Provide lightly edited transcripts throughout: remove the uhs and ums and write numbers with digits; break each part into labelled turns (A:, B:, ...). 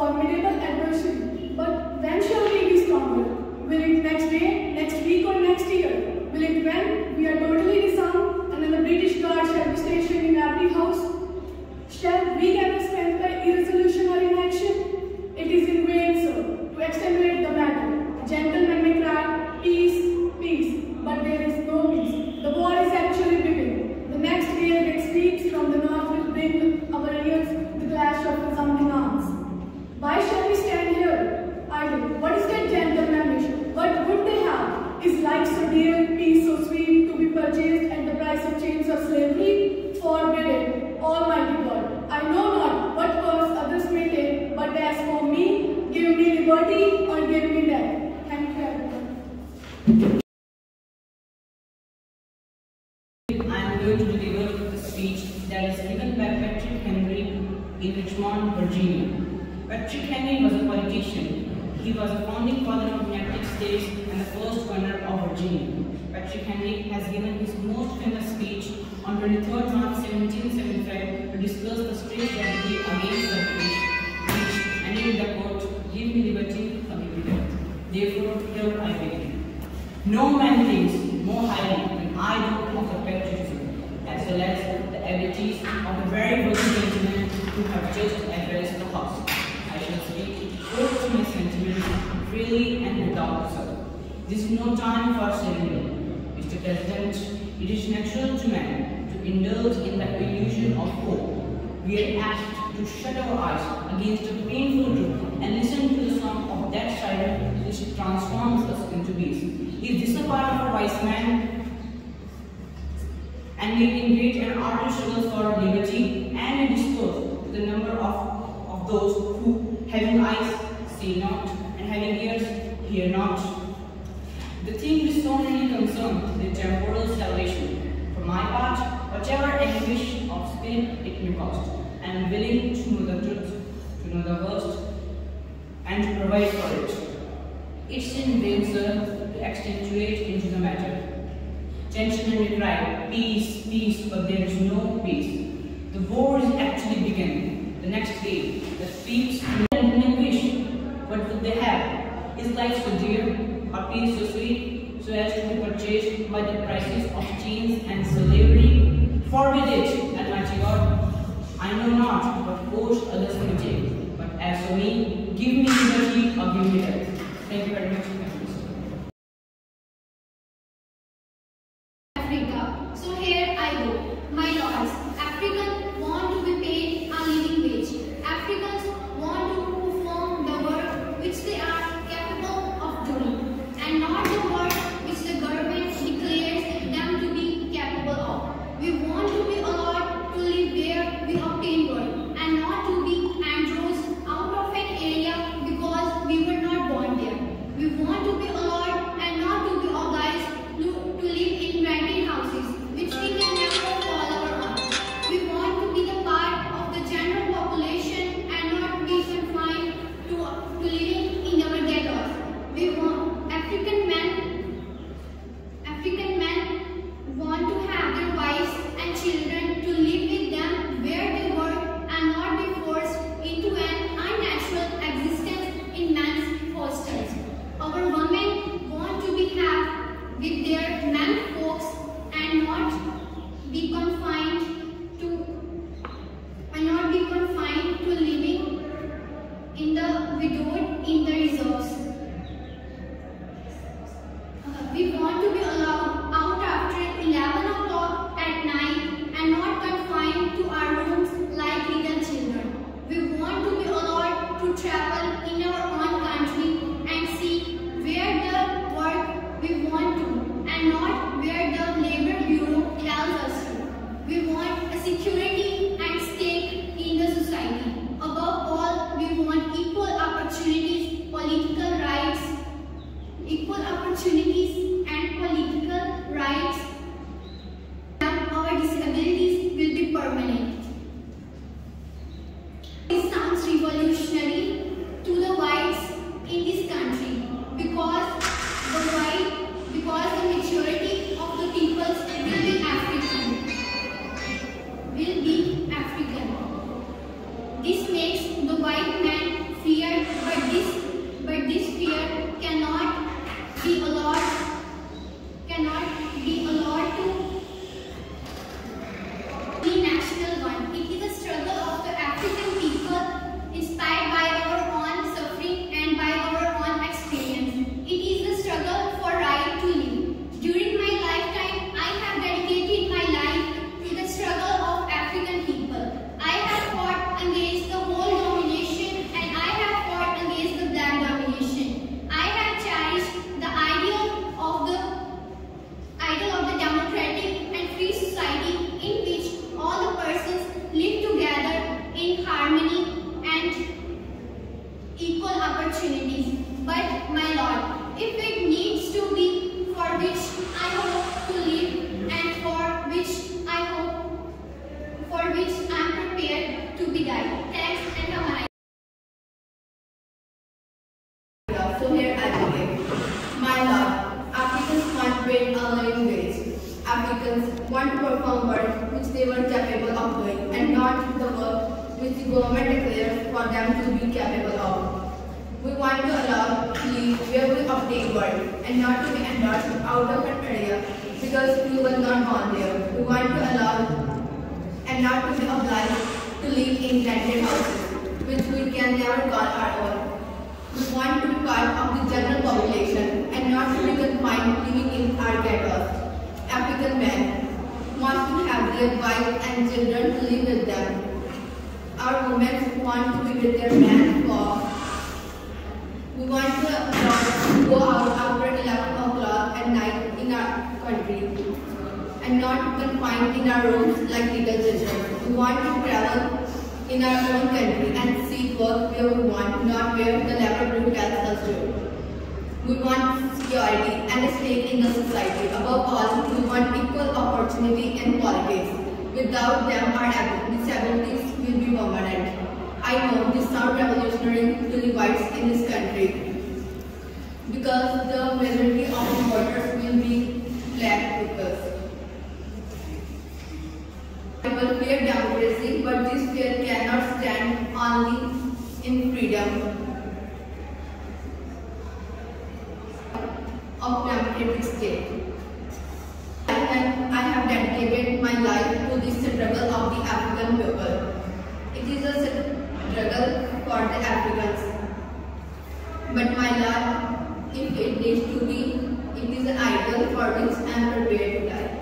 A: formidable adversary. But when shall we be stronger? Will it next day, next week, or next year? Will it when we are totally disarmed and then the British Guard shall be stationed in every house? Shall we gather strength by irresolution or inaction? It is in vain, sir, to extenuate the matter. Gentlemen may cry, peace, peace, but there is no peace. The war is actually beginning. The next gale that sweeps from the north will bring our ears the clash of resounding arms. Why shall we stand here idle? What is that gentleman wish? What would they have? Is life so dear, peace so sweet, to be purchased at the price of chains of slavery? Forbid it, Almighty God. I know not what course others may take, but as for me, give me liberty or give me death. Thank you, everyone.
B: I am going to deliver the speech that is given by Patrick Henry in Richmond, Virginia. Patrick Henry was a politician. He was a founding father of the United States and the first governor of Virginia. Patrick Henry has given his most famous speech on 23rd March 1775 to discuss the strange remedy against the British, which ended in the quote, "Give me liberty or give me death." Therefore, here I begin. No man thinks more highly than I do of the patriotism, as well as the abilities of the very worthy gentlemen who have just addressed the House. I shall speak forth my sentiments freely and without reserve. This is no time for ceremony. Mr. President, it is natural to man to indulge in the illusion of hope. We are apt to shut our eyes against a painful truth and listen to the song of that siren which transforms us into beasts. Is this a part of a wise man? And we engage in ardent struggles for liberty and a discourse to the number of those who, having eyes, see not, and having ears, hear not. The thing is solely concerned with temporal salvation. For my part, whatever anguish of spirit it may cost, I am willing to know the truth, to know the worst, and to provide for it. It's in vain, sir, to accentuate into the matter. Gentlemen may cry, peace, peace, but there is no peace. The war is actually beginning. The next day, the thieves and anguish. What would they have? Is life so dear, or peace so sweet, so as to be purchased by the prices of chains and slavery? Forbid it, Almighty God. I know not what course others may take, but as for me, give me liberty or give me death. Thank you very much.
C: Africa. So here I go. My lords, Africans want to be paid a living wage. Africans want to perform the work which they are capable of doing, and not the work which the government declares them to be capable of. We want to be allowed to live where we obtain work, and not to be andros out of an area because we were not born there. We want to be allowed and not to be obliged to live in rented houses, which we can never call our own. We want to be the part of the general population and not be confined to living in our ghettos. We want African men want to have their wives and children to live with them where they work and not be forced into an unnatural existence in men's hostels. Our women want to be happy with their men folks and not be confined to living in the widowed in the reserves. We want to be allowed out after 11 o'clock at night and not confined to our rooms like little children. We want to be allowed to travel in our own country and see where the work we want to and not where the Labor Bureau tells us to. We want a security and stake in the society. Above all, we want equal opportunities, political rights, and political rights. And our disabilities will be permanent. It sounds revolutionary to the whites in this country because the majority of the peoples will be African. This makes the white man fear opportunities. But my Lord, if it needs to be for which I hope to live and for which I am prepared to be died. Thanks and have a nice
D: day. So here I begin. My Lord, Africans want paid a living wage. Africans want to perform work which they were capable of doing and not the work which the government declares for them to be capable of. We want to allow to live where we obtain work and not to be endorsed out of an area because we were not born there. We want to allow and not to be obliged to live in rented houses which we can never call our own. We want to be part of the general population and not to be confined living in our ghettos. African men want to have their wives and children to live with them. Our women want to be with their men for. We want to go out after 11 o'clock at night in our country and not confined in our rooms like little children. We want to travel in our own country and seek work where we want, not where the labor group tells us to. We want security and a stake in the society. Above all, we want equal opportunity in politics. Without them, our disabilities will be permanent. I know this sounds revolutionary to the whites in this country because the majority of the voters will be black people. I will fear democracy, but this fear cannot stand only in freedom of democratic state. I have dedicated my life to this struggle of the African people. It is a struggle for the Africans. But my Lord, if it needs to be, it is an ideal for which I am prepared to die.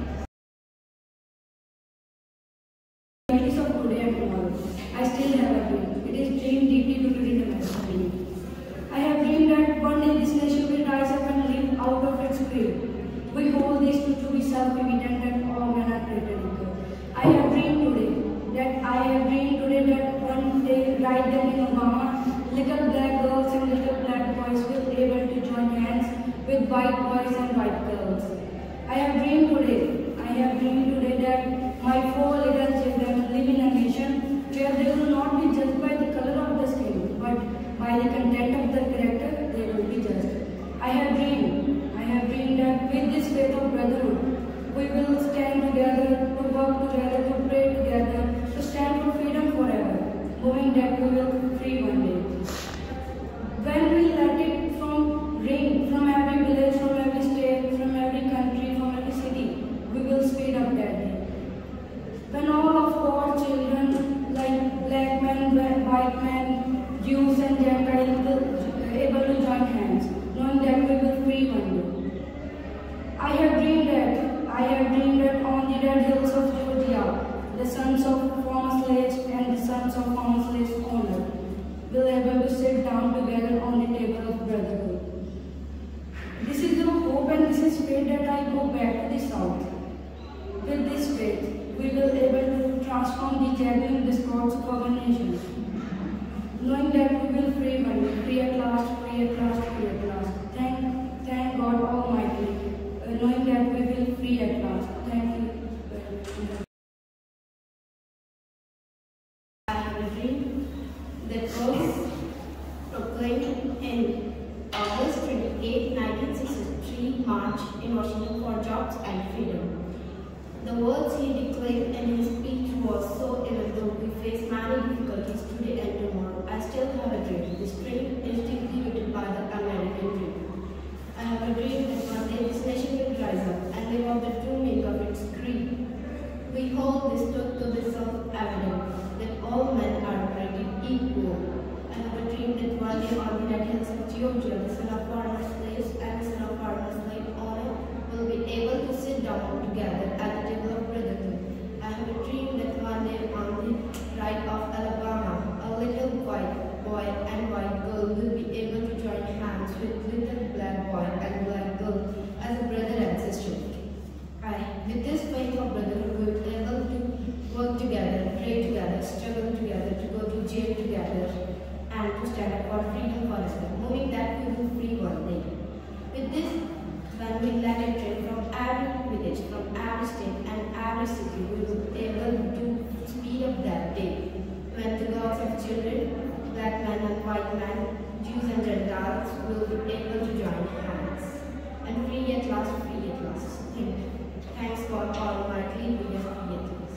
E: Of today and tomorrow, I still have a dream. It is dream deeply rooted in my soul. I have dreamed that one day this nation will rise up and live out of its grave. We hold this truth to be self-evident that all men are created equal. I have dreamed today that one day, right there in Obama, little black girls and little black boys will be able to join hands with white boys and white girls. I have dreamed today that my 4 little children live in a nation where they will not be judged by the color of the skin, but by the content of their character, they will be judged. I have dreamed that with this faith of brotherhood, we will stand together, to work together, to pray together, to stand for freedom forever, knowing that we will be free one day. When we let it rain from every village, from every state, from every country, from every city, we will speed up that day. When all of our children, like black men, white men, Jews and Gentiles, will able to join hands, knowing that we will free one day. I have dreamed that on the red hills of Georgia, the sons of former slaves and the sons of former slaves owner will able to sit down together on the table of brotherhood. This is the hope and this is faith that I go back to the south. With this faith, we will able to transform the jagging discords of our nation, knowing that we will free one day, free at last, free at last, free at last. Thank God Almighty, knowing that we will free at last. Thank you.
D: I have a dream that was proclaimed in August 28, 1963 March in Washington for jobs and freedom. The words he declared in his speech was so even though we face many difficulties today and tomorrow. I still have a dream. This dream is deeply rooted by the American dream. I have a dream that one day this nation will rise up and live out the true meaning of its creed. We hold this truth to be self-evident that all men are created equal. I have a dream that one day on the red hills of Georgia, the son of former slaves and the son of former slave owner will be able to sit down together at the table of brotherhood. I have a dream that one day on the right of Alabama, a little white boy and white girl will be able to join hands with little black boy and black girl as a brother and sister. With this faith of brotherhood, we will be able to work together, pray together, struggle together, to go to jail together, and to stand up for freedom for will be able to join hands. And free at last, free at last. Thanks God Almighty, we are free at last.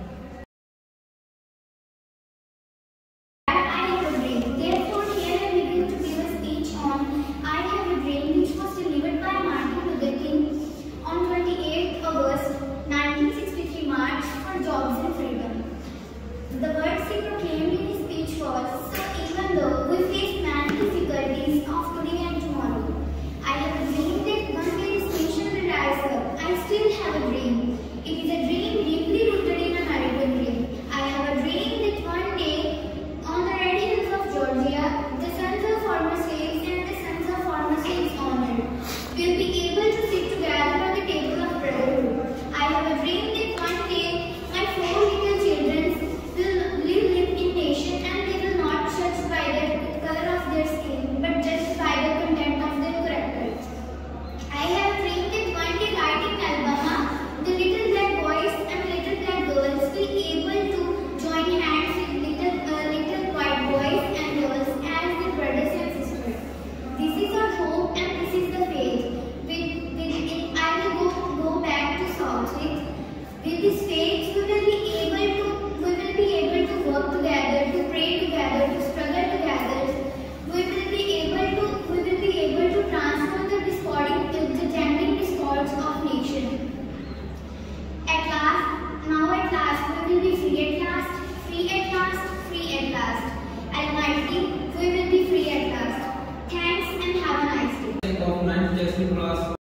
C: I have a dream. Therefore, here I begin to give a speech on I Have a Dream, which was delivered by Martin Luther King on 28th August 1963 March for Jobs and Freedom. The words he proclaimed in his speech was, so even though we face many difficulties of today and tomorrow, I have a dream that one day this nation will rise up. I still have a dream. It is a dream deeply rooted in American dream. I have a dream that one day on the red hills of Georgia, the sons of former slaves and the sons of former slaves honored will be able to sit together on the table of brotherhood. I have a dream that one day my 4 little children will live in nation and they will not judge by the color of their skin, but judged by the content of their character. I have a dream that one day right in Alabama, the little black boys and little black girls will be able to join hands with little white boys and girls as their brothers and sisters. This is our hope and this is the faith. With it, I will go back to Southwick. With this faith, we will be able to work together, to pray together, to struggle together. We will be able to transform the gender discords of nation. At last, we will be free at last, free at last, free at last. Almighty, we will be free at last. Thanks and have a nice day.
F: Of 9th Jackson class.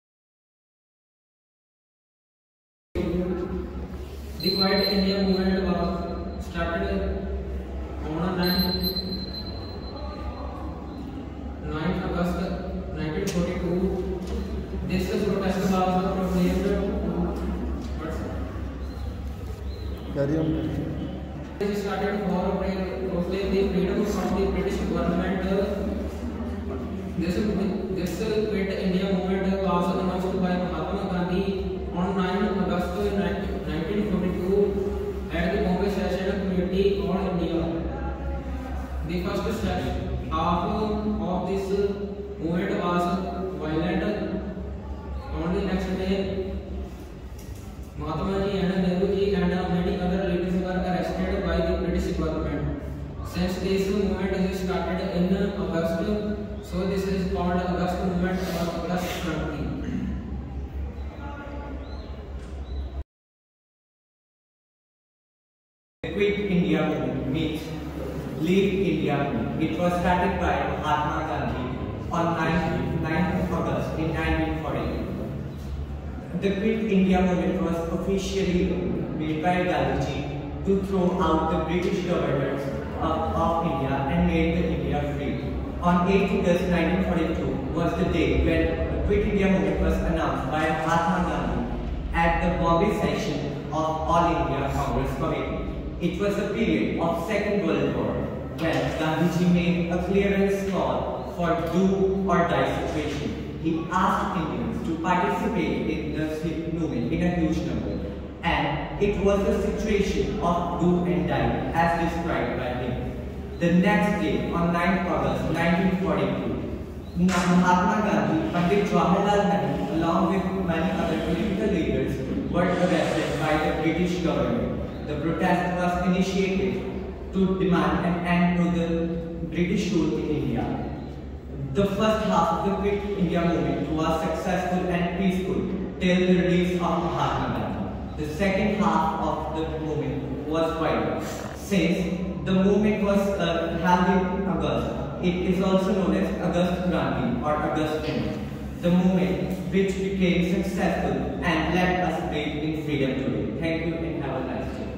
F: The Quiet India movement was started on 9th August 1942. This protest was proclaimed. It started for proclaim the freedom from the British government. This Quit India movement was announced by Mahatma Gandhi on 9 August 1942 at the Bombay Session Committee on India. The first half of this movement was violent. On the next day, Mahatma Ji and Nehru Ji and many other leaders were arrested by the British government. Since this movement is started in August, so this is called August movement or August Cranti.
G: The Quit India movement means Leave India movement. It was started by Mahatma Gandhi on 9th August in 1940. The Quit India movement was officially made by Gandhiji to throw out the British governors of India and made the India free. On 8 August 1942 was the day when the Quit India movement was announced by Mahatma Gandhi at the Bombay session of All India Congress Committee. It was a period of Second World War when Gandhiji made a clearance call for do or die situation. He asked Indians to participate in the movement in a huge number, and it was a situation of do and die as described by him. The next day, on 9th August 1942, Mahatma Gandhi, Pandit Jawaharlal Nehru, along with many other political leaders, were arrested by the British government. The protest was initiated to demand an end to the British rule in India. The first half of the Quit India movement was successful and peaceful till the release of Mahatma Gandhi. The second half of the movement was violent. Since the movement was held in August, it is also known as August Cranti or August Movement. The movement which became successful and let us breathe in freedom today. Thank you and have a nice day.